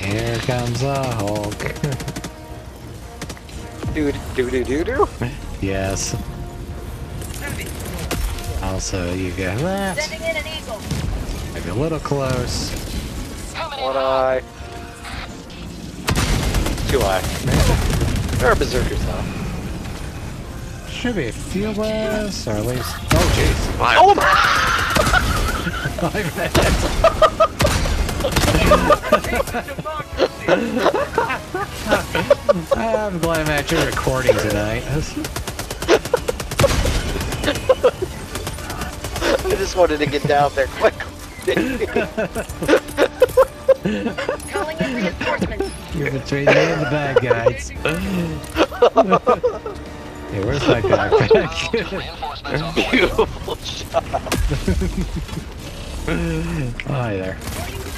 Here comes a Hulk. Do. Yes. Also, you got that. Sending in an eagle. Maybe a little close. One eye. Two eye. There are berserkers though. Should be a few less, or at least. Oh, jeez. Oh my! I'm glad I'm actually recording tonight. I just wanted to get down there quickly. Calling in reinforcements. You're between me and the bad guys. Hey, where's my backpack? Beautiful shot. Oh, hi there.